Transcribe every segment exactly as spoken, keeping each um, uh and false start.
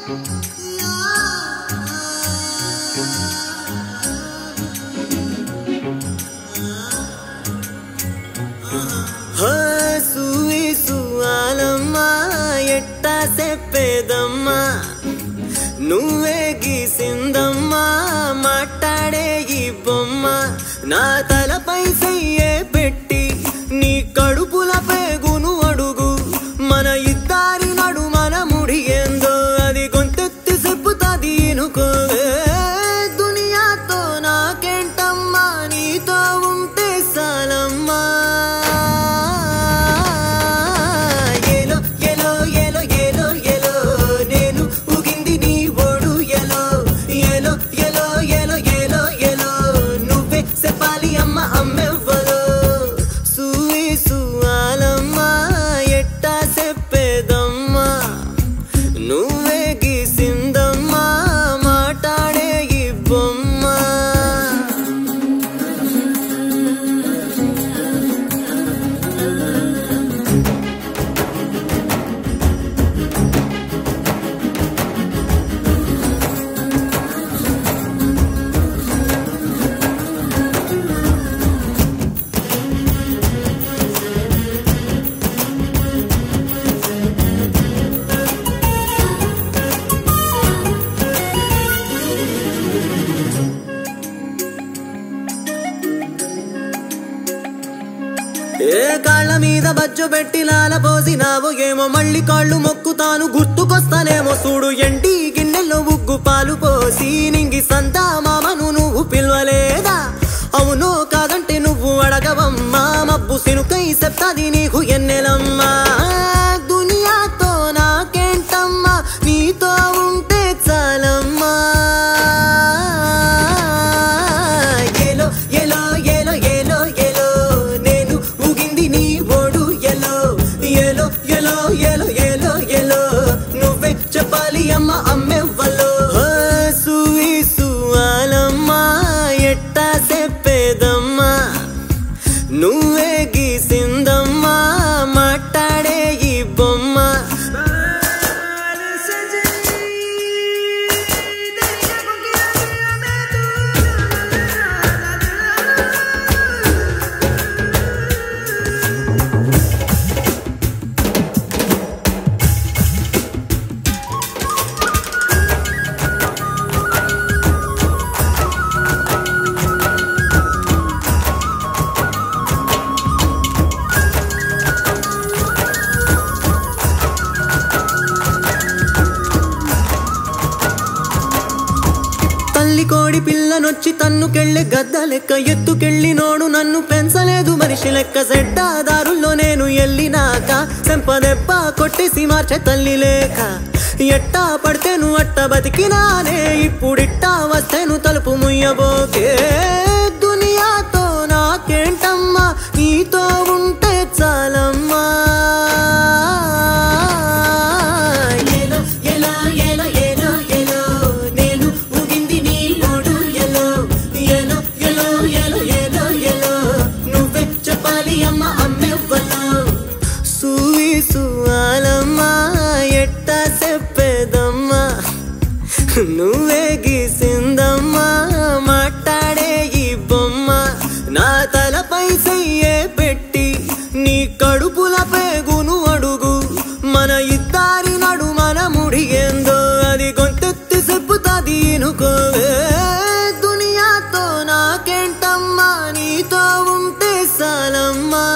ఎట్టా చెప్పేదమ్మా నువ్వే గీసిందమ్మా మాట్లాడే ఈ బొమ్మ నా తలపై చెయ్యే పెట్టి నీ కడుపుల పేగును అడుగు మన ఇద్దరి నడు మన ముడి ఏందో అది గొంతెత్తి చెప్పుతాది అనుకోవే దునియాతో నాకేంటమ్మా నీతో ఉంటే చాలమ్మా ఏ కాళ్ళ మీద బజ్జు పెట్టి లాల పోసినావు ఏమో మళ్ళీ కాళ్ళు మొక్కుతాను గుర్తుకొస్తానేమో చూడు ఎంటి గిన్నెల్లో ఉగ్గు పాలు పోసి నింగి సంతా మామను నువ్వు పిలవలేదా అవును కాదంటే నువ్వు అడగవమ్మా మబ్బు సినుకై చెప్తాది నీకు ఎన్నెలమ్మా దునియాతో నాకేంటమ్మా నీతో ఉంటే చాలమ్మా ఏలో ఏలో ఏలో ఏలో ఏలో నేను ఊగింది నీ ఓడు ఎలో ఏలో ఏలో ఏలో ఏలో ఏలో నువ్వే చెప్పాలి అమ్మ అమ్మెవ్వలో సూయి సువాలమ్మా ఎట్టా చెప్పేదమ్మా నువ్వే గీసిందమ్మా మాట్లాడే ఈ బొమ్మ కోడి పిల్లనొచ్చి తన్నుకెళ్ళే గద్ద లెక్క ఎత్తుకెళ్ళి నోడు నన్ను పెంచలేదు మనిషి లెక్క సెడ్డాదారుల్లో నేను ఎల్లినాక చెంపదెబ్బ కొట్టేసి మార్చే తల్లి లేక ఎట్టా పడితేను అట్ట బతికినానే ఇప్పుడిట్టా వస్తేను తలుపు ముయ్యబోకే దునియాతో నాకేంటమ్మా నీతో ఉంటే చాలమ్మా ఎట్టా చెప్పేదమ్మా నువ్వే గీసిందమ్మా మాట్లాడే ఈ బొమ్మ నా తలపై చెయ్యే పెట్టి నీ కడుపుల పేగును అడుగు మన ఇద్దరి నడు మన ముడి ఏందో అది గొంతెత్తి చెప్పుతాది అనుకోవే దునియాతో నాకేంటమ్మా నీతో ఉంటే చాలమ్మా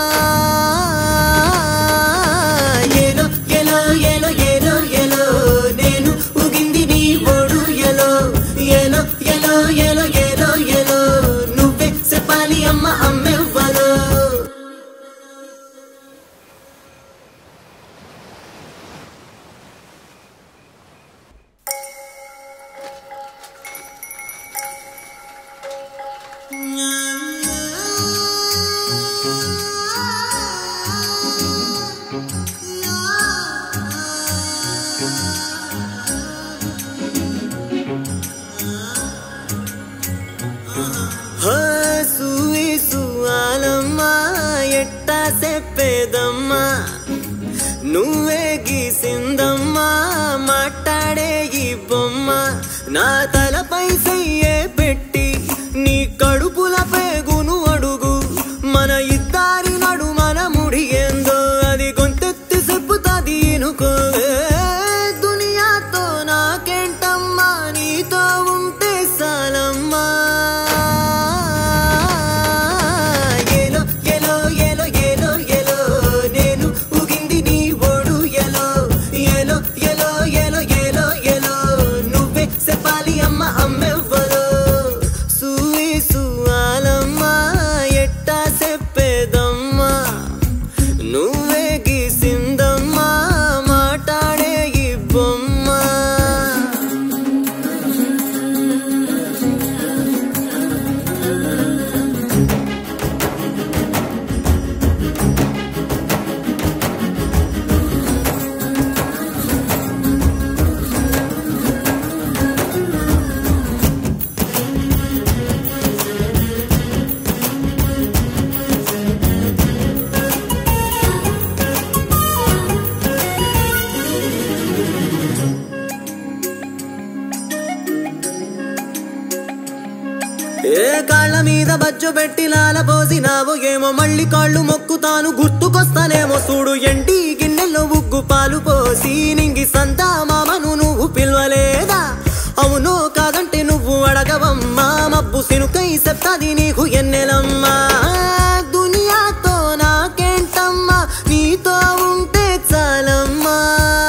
ఎట్టా చెప్పేదమ్మా నువ్వే గీసిందమ్మా మాట్లాడే ఈ బొమ్మ నా తలపై సయ్యే పెట్టి నీ కడుపుల పేగును అడుగు మన ఇద్దరి నడు మన ముడి ఏందో అది గొంతెత్తి చెప్పుతాది ఇనుకోవే దునియాతో నాకేంటమ్మా నీతో ఉంటే సాలమ్మా ఏలో ఏలో ఏలో ఏలో ఏలో నేను ఊగింది నీ ఓడు ఏలో ఏలో ఏలో ఏలో ఏలో ఏలో నువ్వే చెప్పాలి అమ్మ అమ్మెవ్వలో సూయి సువాలమ్మా ఎట్టా చెప్పేదమ్మా నువ్వే గీసిందమ్మా మాట్లాడే ఈ బొమ్మ ఏ కాళ్ళ మీద బజ్జు పెట్టి లాల పోసినావు ఏమో మళ్ళీ కాళ్ళు మొక్కుతాను గుర్తుకొస్తానేమో చూడు ఎంటి గిన్నెల్లో ఉగ్గు పాలు పోసి నింగి సంతా మామను నువ్వు పిలవలేదా అవును కాదంటే నువ్వు అడగవమ్మా మబ్బు సినుకై చెప్తాది నీకు ఎన్నెలమ్మా దునియాతో నాకేంటమ్మా నీతో ఉంటే చాలమ్మా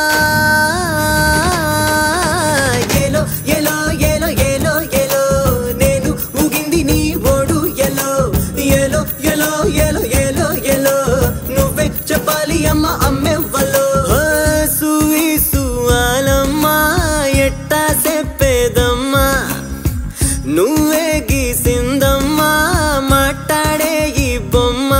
ఏలో ఏలో ఏలో ఏలో ఏలో నేను ఊగింది నీ ఓడు ఎలో ఏలో ఏలో ఏలో ఏలో ఏలో నువ్వే చెప్పాలి అమ్మ అమ్మెవ్వలో సూయి సువాలమ్మా ఎట్టా చెప్పేదమ్మా నువ్వే గీసిందమ్మా మాట్లాడే ఈ బొమ్మ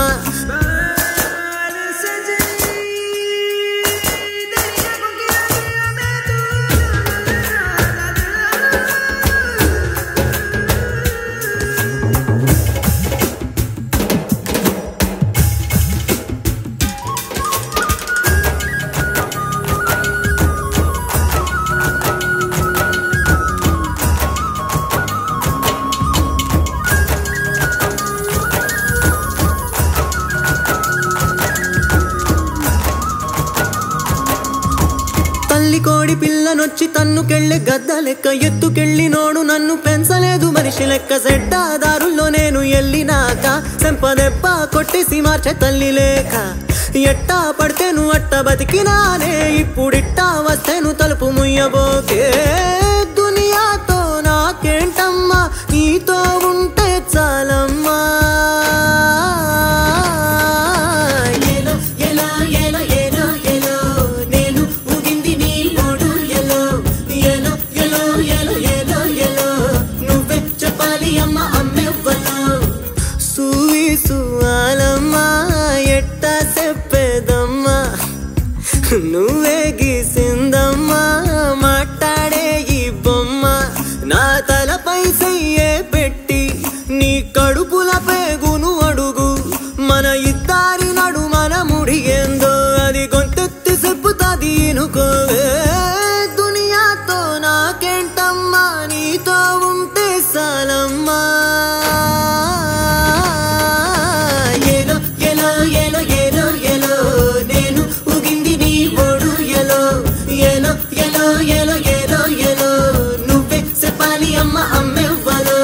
తల్లి కోడి పిల్లనొచ్చి తన్నుకెళ్ళే గద్ద లెక్క ఎత్తుకెళ్ళి నోడు నన్ను పెంచలేదు మనిషి లెక్క సెడ్డాదారుల్లో నేను ఎల్లినాక చెంపదెబ్బ కొట్టేసి మార్చే తల్లి లేక ఎట్టా పడితే నువ్వు అట్ట బతికినానే ఇప్పుడిట్టా వస్తేను తలుపు ముయ్యబోకే దునియాతో నాకేంటమ్మా నీతో ఉంటే చాలమ్మా ఏలో ఏలో ఏలో ఏలో ఏలో నేను ఊగింది నీ ఓడు ఎలో ఏలో ఏలో ఏలో ఏలో ఏలో నువ్వే చెప్పాలి అమ్మ అమ్మెవ్వలో సూయి సువాలమ్మా ఎట్టా చెప్పేదమ్మా నువ్వే గీసిందమ్మా మాట్లాడే ఈ బొమ్మ నా తలపై సయ్యే పెట్టి నీ కడుపుల పేగును అడుగు మన ఇద్దరి నడు మన ముడి ఏందో అది గొంతెత్తి చెప్పుతాది ఇనుకోవే దునియాతో నాకేంటమ్మా నీతో ఉంటే సాలమ్మా ఏలో ఏలో ఏలో ఏలో ఏలో నేను ఊగింది నీ ఓడు ఎలో ఏలో ఏలో ఏలో ఏలో ఏలో నువ్వే చెప్పాలి అమ్మ అమ్మెవ్వలో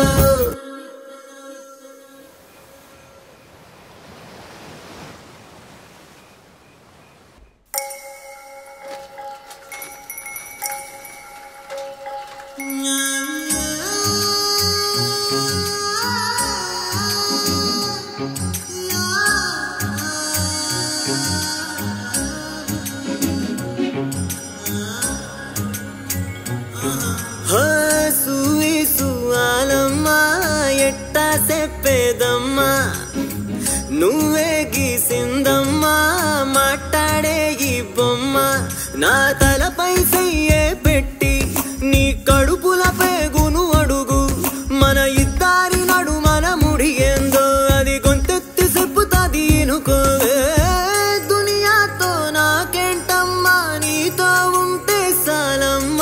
సూయి సువాలమ్మా ఎట్టా చెప్పేదమ్మా నువ్వే గీసిందమ్మా మాట్లాడే ఈ బొమ్మ నా తలపై సయ్యే పెట్టి నీ కడుపుల పేగును అడుగు మన ఇద్దరి నడు మన ముడి ఏందో అది గొంతెత్తి చెప్పుతాది ఇనుకోవే దునియాతో నాకేంటమ్మా నీతో ఉంటే సాలమ్మా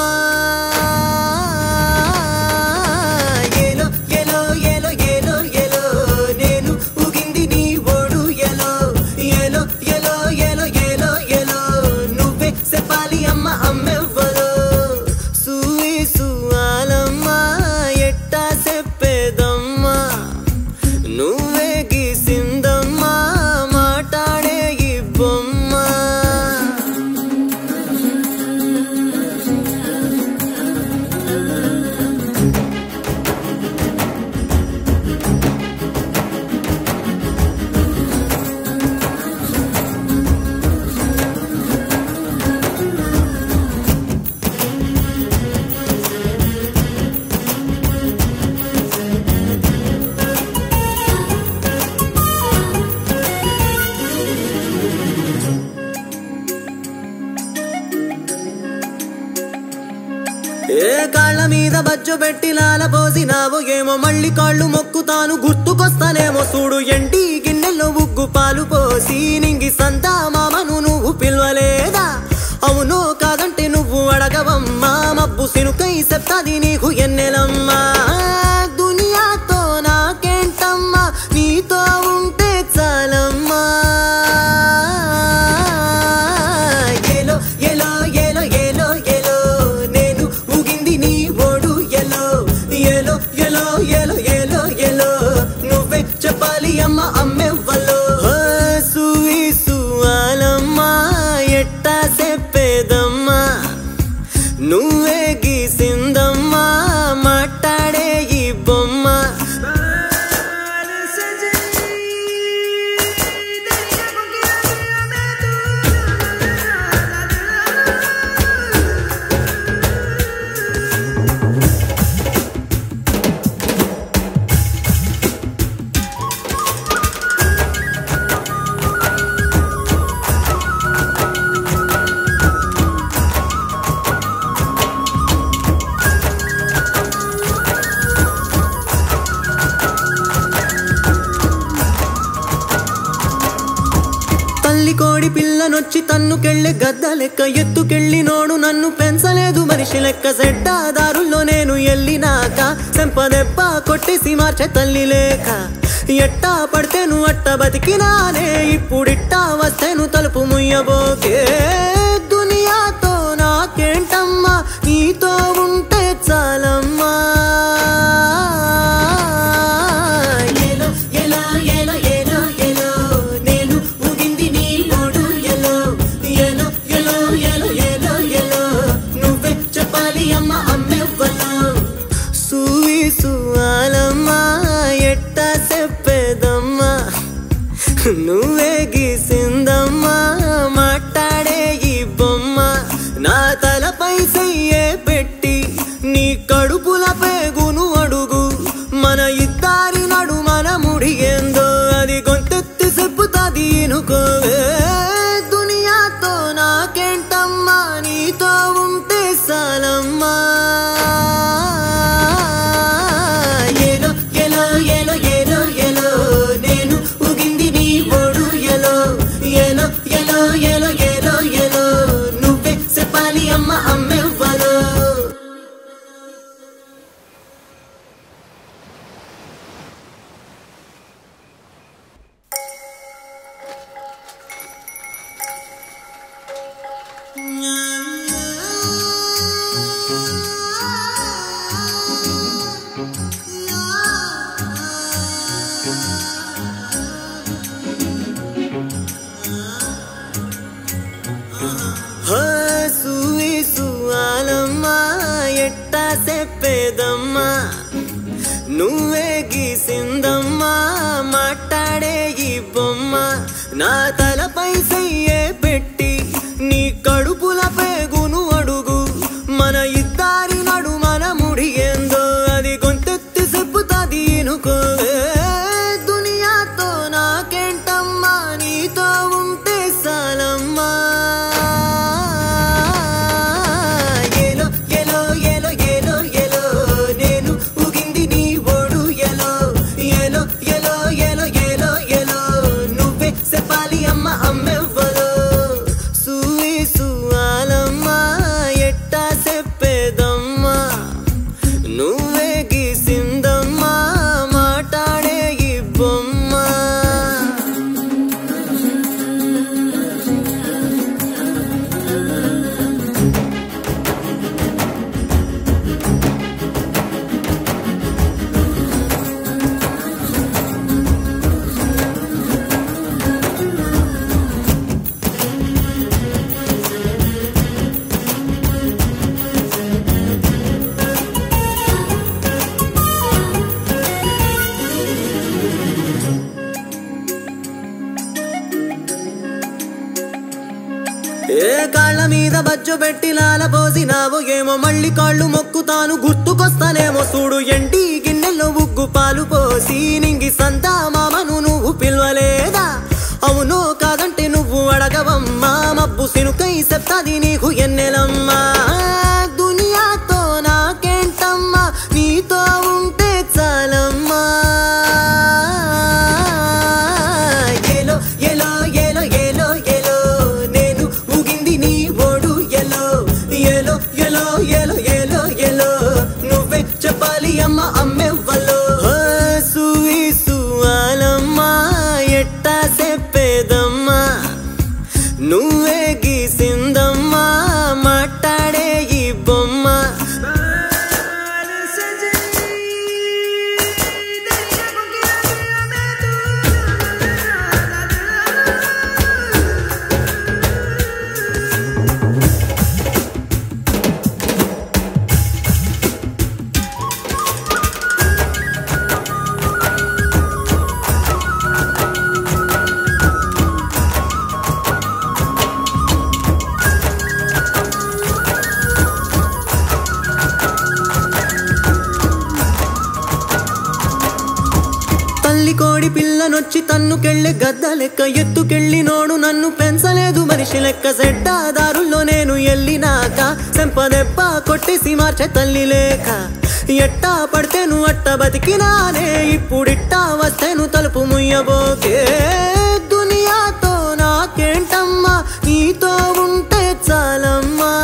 ఏ కాళ్ళ మీద బజ్జు పెట్టి లాల పోసినావు ఏమో మళ్ళీ కాళ్ళు మొక్కుతాను గుర్తుకొస్తానేమో చూడు ఎంటి గిన్నెల్లో ఉగ్గు పాలు పోసి నింగి సంతా మామను నువ్వు పిలవలేదా అవును కాదంటే నువ్వు అడగవమ్మా మబ్బు సినుకై చెప్తాది నీకు ఎన్నెలమ్మా దునియాతో నాకేంటమ్మా నీతో ఉంటే చాలమ్మా ఏలో ఏలో ఏలో ఏలో ఏలో నేను ఊగింది నీ ఓడు ఎలో ఏలో ఏలో ఏలో ఏలో ఏలో నువ్వే చెప్పాలి అమ్మ అమ్మెవ్వలో సూయి సువాలమ్మా ఎట్టా చెప్పేదమ్మా నువ్వే గీసిందమ్మా మాట్లాడే ఈ బొమ్మ తల్లి కోడి పిల్లనొచ్చి తన్నుకెళ్ళే గద్ద లెక్క ఎత్తుకెళ్ళి నోడు నన్ను పెంచలేదు మనిషి లెక్క సెడ్డాదారుల్లో నేను ఎల్లినాక చెంపదెబ్బ కొట్టేసి మార్చే తల్లి లేక ఎట్టా పడితే నువ్వు అట్ట బతికినానే ఇప్పుడిట్టా వస్తేను తలుపు ముయ్యబోకే దునియాతో నాకేంటమ్మా నీతో ఉంటే చాలమ్మా నువ్వే గీసిందమ్మా మాట్లాడే ఈ బొమ్మ నా తలపై సయ్యే పెట్టి నీ కడుపుల పేగును అడుగు మన ఇద్దరి నడు మన ముడి ఏందో అది గొంతెత్తి చెప్పుతాది అనుకోవే దునియాతో నాకేంటమ్మా నీతో ఉంటే చాలమ్మా ఏలో ఏలో ఏలో ఏలో ఏలో నేను ఏలో ఏలో ఏలో ఏలో ఏలో నువ్వే చెప్పాలి అమ్మ అమ్మెవ్వలో సూయి సువాలమ్మా ఎట్టా చెప్పేదమ్మా నువ్వే గీసిందమ్మా మాట్లాడే ఈ బొమ్మ నా తలపై సయ్యే పెట్టి నీ కడుపుల పేగును అడుగు మన ఇద్దరి నడు మన ముడి ఏందో అది గొంతెత్తి చెప్పుతాది అనుకోవే దునియాతో నాకేంటమ్మా నీతో ఉంటే చాలమ్మా ఏ కాళ్ళ మీద బజ్జు పెట్టి లాల పోసినావు ఏమో మళ్ళీ కాళ్ళు మొక్కుతాను గుర్తుకొస్తానేమో చూడు ఎంటి గిన్నెల్లో ఉగ్గు పాలు పోసి నింగి సంతా మామను నువ్వు పిలవలేదా అవును కాదంటే నువ్వు అడగవమ్మా మబ్బు సినుకై చెప్తాది నీకు ఎన్నెలమ్మా దునియాతో కోడి పిల్లనొచ్చి తన్నుకెళ్ళే గద్ద లెక్క ఎత్తుకెళ్ళినోడు నన్ను పెంచలేదు మనిషి లెక్క సెడ్డాదారుల్లో నేను ఎల్లినాక సెంపదెబ్బ కొట్టేసి మార్చే తల్లి లేక ఎట్టా పడితేను అట్ట బతికినానే ఇప్పుడిట్టా వస్తేను తలుపు ముయ్యబోకే దునియాతో నాకేంటమ్మా నీతో ఉంటే చాలమ్మా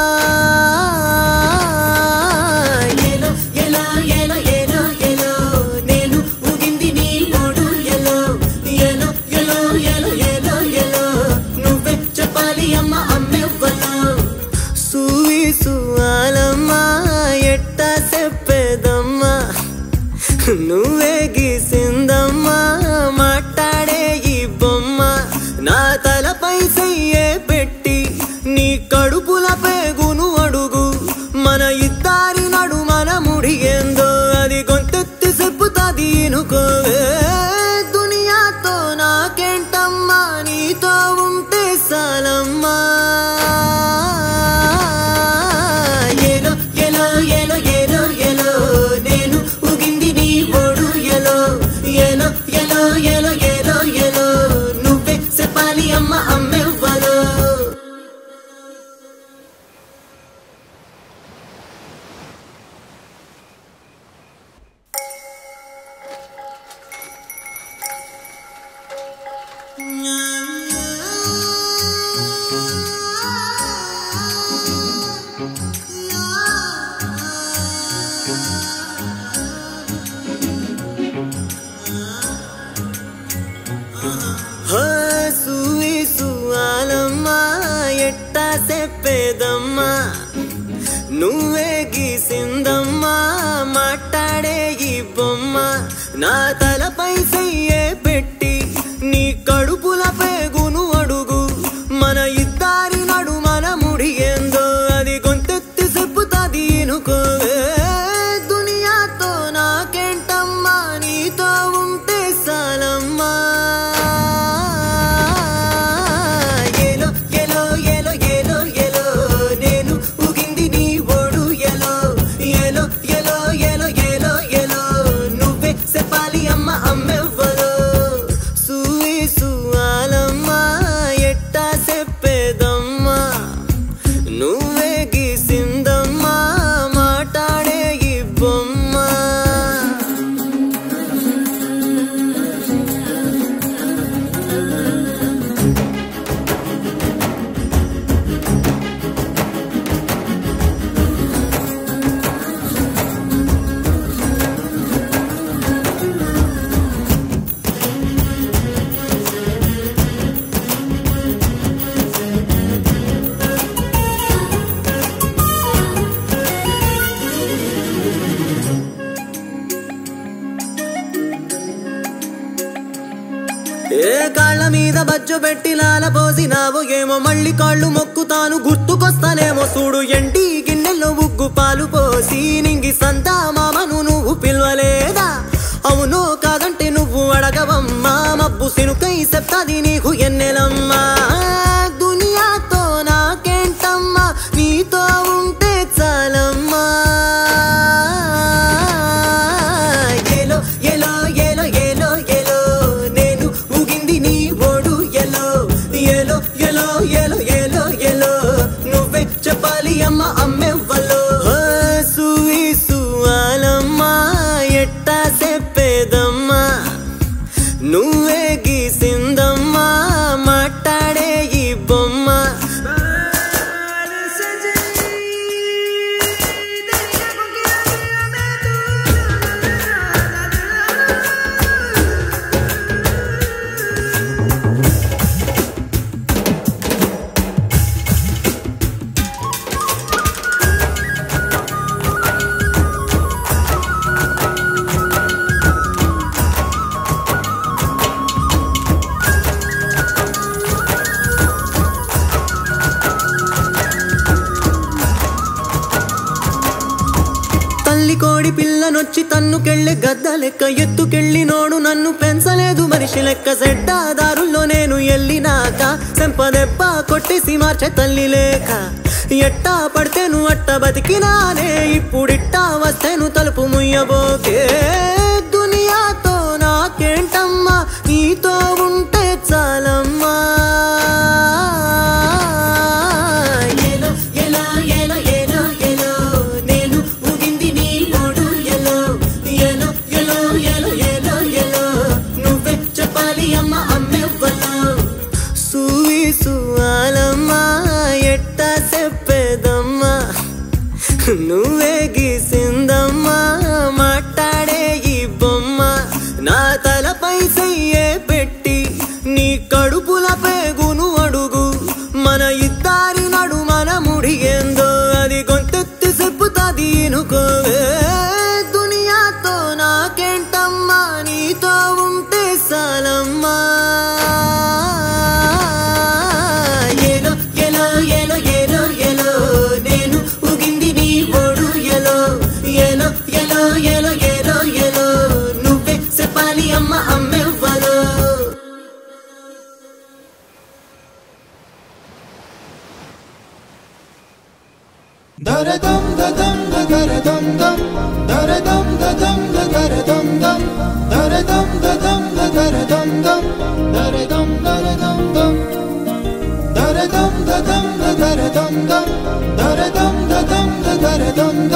నువ్వే గీసిందమ్మా మాట్లాడే ఈ బొమ్మ నా తలపై సయ్యే పెట్టి నీ కడుపుల పేగును అడుగు మన ఇద్దరి నడు మన ముడి ఏందో అది గొంతెత్తి చెప్పుతాది ఇనుకోవే దునియాతో నాకేంటమ్మా నీతో ఉంటే సాలమ్మా చెప్పేదమ్మా నువ్వే గీసిందమ్మా మాట్లాడే ఈ బొమ్మ నా తలపై సయ్యే పెట్టి నీ కడుపుల పేగును అడుగు మన ఇద్దరి నడు మన ముడి ఏందో అది గొంతెత్తి చెప్పుతాది ఇనుకోవే దునియాతో నాకేంటమ్మా నీతో ఉంటే సాలమ్మా ఏ కాళ్ళ మీద బజ్జు పెట్టి లాల పోసినావు ఏమో మళ్ళీ కాళ్ళు మొక్కుతాను గుర్తుకొస్తానేమో చూడు ఎంటి గిన్నెల్లో ఉగ్గు పాలు పోసి నింగి సంతా మామను నువ్వు పిలవలేదా అవును కాదంటే నువ్వు అడగవమ్మా మబ్బు సినుకై చెప్తాది నీకు ఎన్నెలమ్మా దునియాతో నాకేంటమ్మా నీతో ఉంటే చాలమ్మా ఏలో ఏలో ఏలో ఏలో ఏలో నేను ఊగింది నీ ఓడు ఎలో ఏలో ఏలో ఏలో ఏలో ఏలో నువ్వే చెప్పాలి అమ్మ అమ్మెవ్వలో సూయి సువాలమ్మా ఎట్టా చెప్పేదమ్మా నువ్వే గీసిందమ్మా మాట్లాడే ఈ బొమ్మ కోడి పిల్లనొచ్చి తన్నుకెళ్ళే గద్ద లెక్క ఎత్తుకెళ్ళినోడు నన్ను పెంచలేదు మనిషి లెక్క సెడ్డాదారుల్లో నేను ఎల్లినాక సెంపదెబ్బ కొట్టేసి మార్చే తల్లి లేక ఎట్టా పడితేను అట్ట బతికినానే ఇప్పుడిట్టా వస్తేను తలుపు ముయ్యబోకే దునియాతో నాకేంటమ్మా గీసిందమ్మా మాట్లాడే ఈ బొమ్మ నా తలపై సయ్యే పెట్టి నీ కడుపుల పేగును అడుగు మన ఇద్దరి నడు మన ముడి ఏందో అది గొంతెత్తి చెప్పుతాది ఇనుకోవే దునియాతో నాకేంటమ్మా నీతో ఉంటే సాలమ్మా ఏలో ఏలో ఏలో ఏలో ఏలో నేను ఊగింది నీ ఓడు ఎలో ఏలో ఏలో ఏలో ఏలో ఏలో నువ్వే చెప్పాలి అమ్మ అమ్మెవ్వలో Daradam dadam daradam dam daradam dadam daradam dam daradam dadam daradam dam daradam daradam dam daradam dadam daradam dam daradam dadam daradam